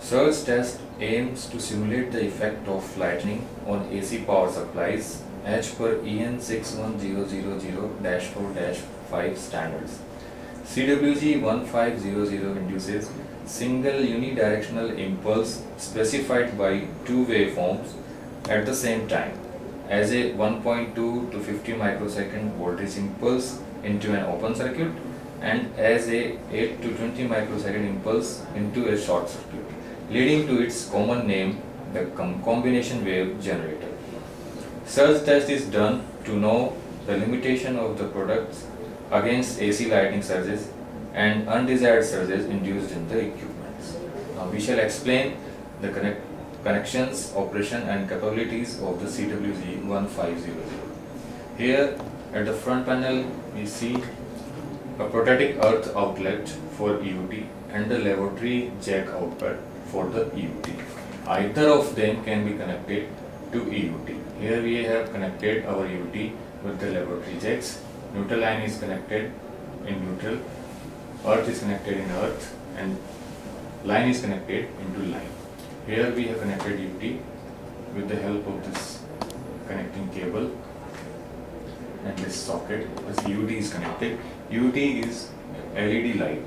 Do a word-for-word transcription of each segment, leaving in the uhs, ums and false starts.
Surge test aims to simulate the effect of lightning on A C power supplies as per E N six one zero zero zero dash four dash five standards. C W G one five zero zero induces single unidirectional impulse specified by two waveforms at the same time as a one point two to fifty microsecond voltage impulse into an open circuit and as a eight to twenty microsecond impulse into a short circuit, leading to its common name, the com combination wave generator. Surge test is done to know the limitation of the products against A C lightning surges and undesired surges induced in the equipments. Now we shall explain the connect connections, operation and capabilities of the C W G one five zero zero. Here at the front panel we see a protective earth outlet for E U T and the laboratory jack output for the E U T. Either of them can be connected to E U T. Here we have connected our E U T with the laboratory jacks. Neutral line is connected in neutral, earth is connected in earth, and line is connected into line. Here we have connected E U T with the help of this connecting cable and this socket. As E U T is connected, E U T is L E D light.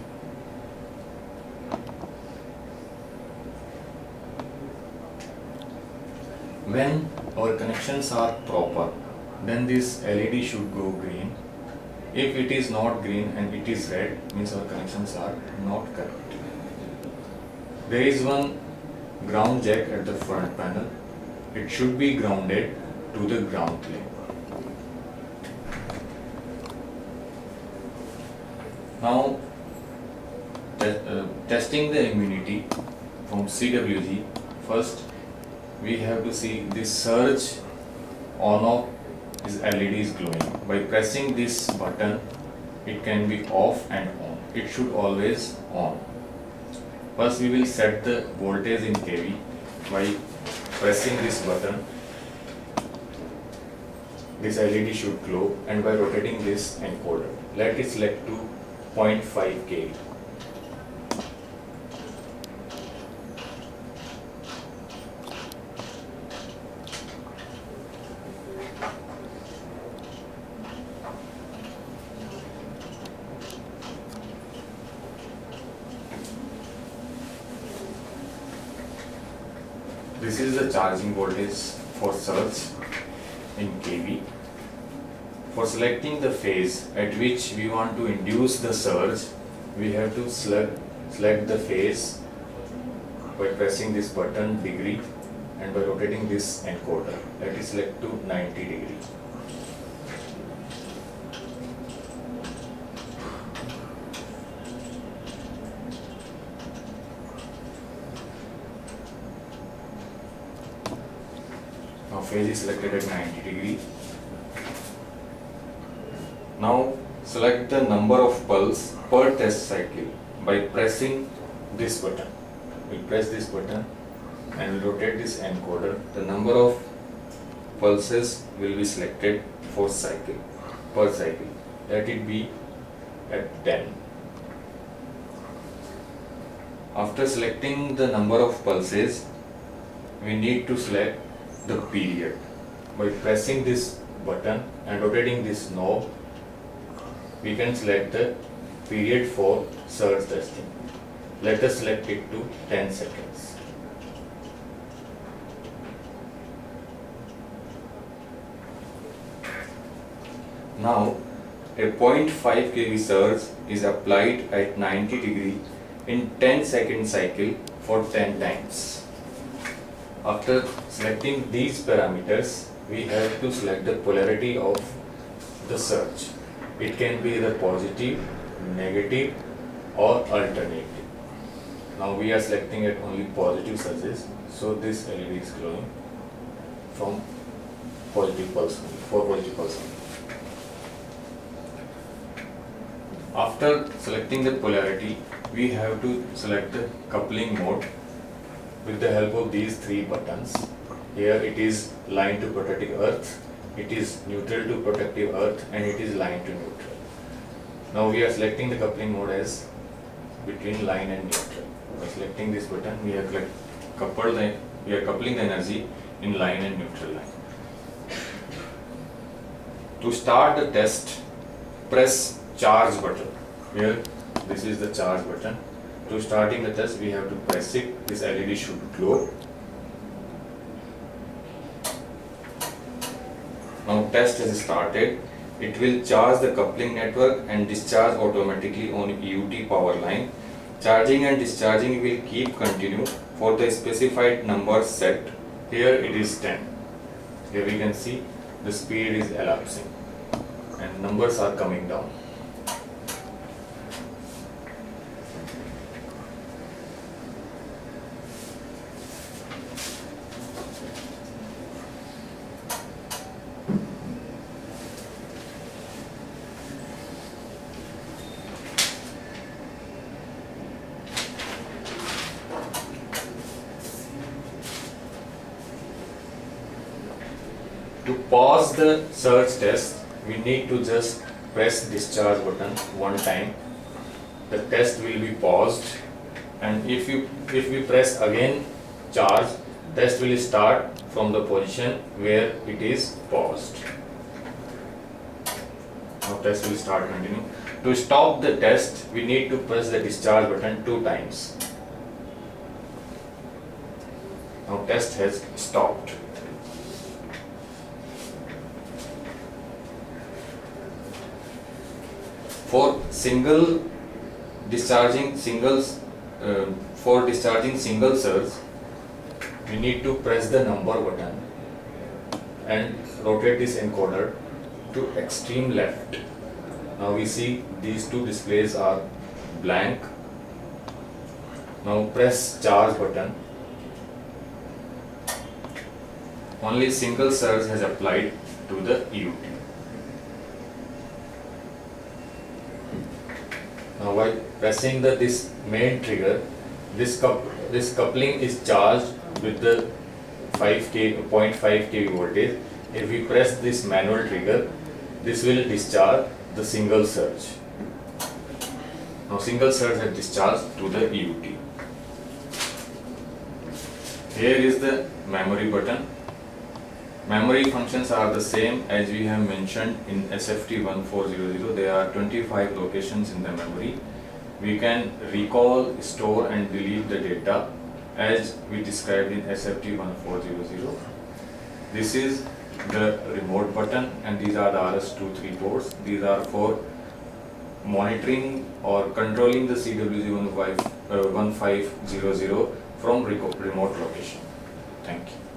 When our connections are proper, then this L E D should go green. If it is not green and it is red, means our connections are not correct. There is one ground jack at the front panel. It should be grounded to the ground plane. Now, te uh, testing the immunity from C W G, first we have to see this surge on off is L E D is glowing. By pressing this button, it can be off and on. It should always on. First we will set the voltage in K V by pressing this button. This L E D should glow, and by rotating this encoder, let it select to zero point five K V. This is the charging voltage for surge in K V. For selecting the phase at which we want to induce the surge, we have to select, select the phase by pressing this button degree and by rotating this encoder. Let it select to ninety degree. Now phase is selected at ninety degree. Now select the number of pulse per test cycle by pressing this button. We press this button and we'll rotate this encoder. The number of pulses will be selected for cycle per cycle. Let it be at ten. After selecting the number of pulses, we need to select the period. By pressing this button and rotating this knob, we can select the period for surge testing. Let us select it to ten seconds. Now a zero point five K V surge is applied at ninety degree in ten second cycle for ten times. After selecting these parameters, we have to select the polarity of the surge. It can be either positive, negative or alternative. Now we are selecting it only positive surges, so this L E D is glowing from positive pulse only, for positive pulse only. After selecting the polarity, we have to select the coupling mode with the help of these three buttons. Here it is line to protective earth, it is neutral to protective earth, and it is line to neutral. Now we are selecting the coupling mode as between line and neutral. By selecting this button, we are coupled the, we are coupling the energy in line and neutral line. To start the test, press charge button. Here, this is the charge button. To starting the test, we have to press it. This L E D should glow. Now test has started. It will charge the coupling network and discharge automatically on E U T power line. Charging and discharging will keep continue for the specified number set. Here it is ten. Here we can see the speed is elapsing and numbers are coming down. To pause the surge test, we need to just press discharge button one time. The test will be paused, and if you if we press again charge, test will start from the position where it is paused. Now test will start continue. To stop the test, we need to press the discharge button two times. Now test has stopped. For single discharging singles, uh, for discharging single surge, we need to press the number button and rotate this encoder to extreme left. Now we see these two displays are blank. Now press charge button. Only single surge has applied to the E U T. Now by pressing the this main trigger, this cup this coupling is charged with the five K zero point five K V voltage. If we press this manual trigger, this will discharge the single surge. Now single surge has discharged to the E U T. Here is the memory button. Memory functions are the same as we have mentioned in S F T one four zero zero. There are twenty-five locations in the memory. We can recall, store and delete the data as we described in S F T one four zero zero. This is the remote button, and these are the R S two three ports. These are for monitoring or controlling the C W Z one five zero zero from remote location. Thank you.